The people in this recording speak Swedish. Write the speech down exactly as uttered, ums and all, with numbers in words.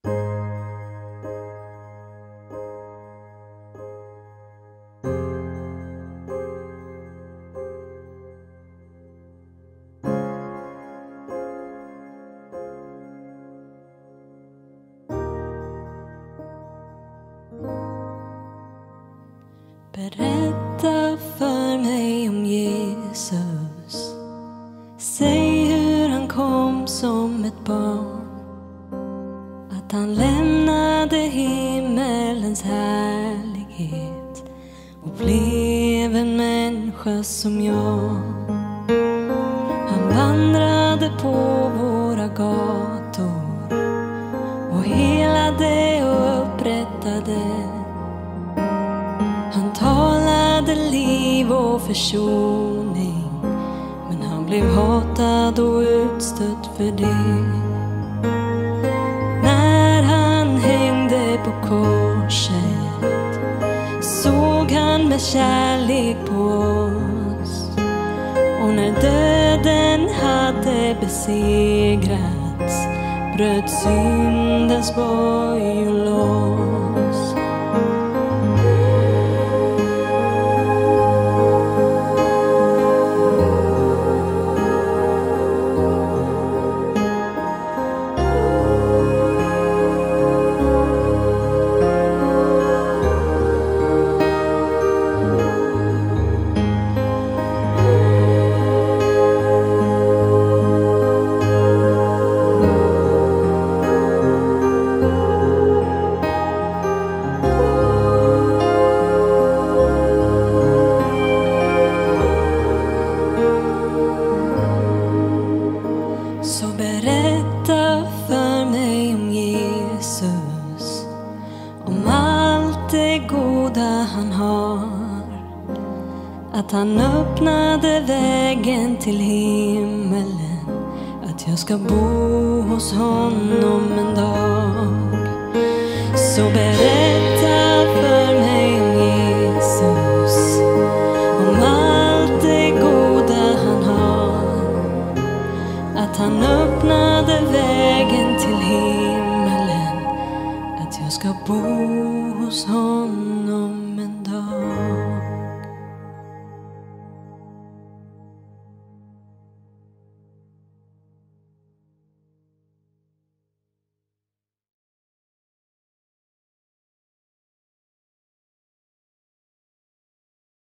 Berätta för mig om Jesus. Säg hur han kom som ett barn. Att han lämnade himmelens härlighet och blev en människa som jag. Han vandrade på våra gator och helade och upprättade. Han talade liv och försoning, men han blev hatad och utstött för det. När han hängde på korset såg han med kärlek på oss. Och när döden hade besegrats bröt syndens bojor loss. Så berätta för mig om Jesus, om allt det goda han har. Att han öppnade vägen till himmelen, att jag ska bo hos honom en dag. Så berätta för mig